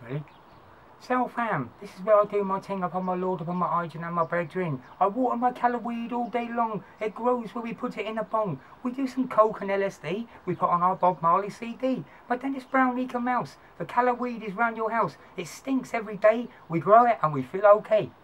really. So fam, this is where I do my thing upon my Lord, upon my hygiene and my brethren. I water my calla weed all day long. It grows where we put it in a bong. We do some coke and LSD. We put on our Bob Marley CD. But then it's brown leaker mouse. The calla weed is round your house. It stinks every day. We grow it and we feel okay.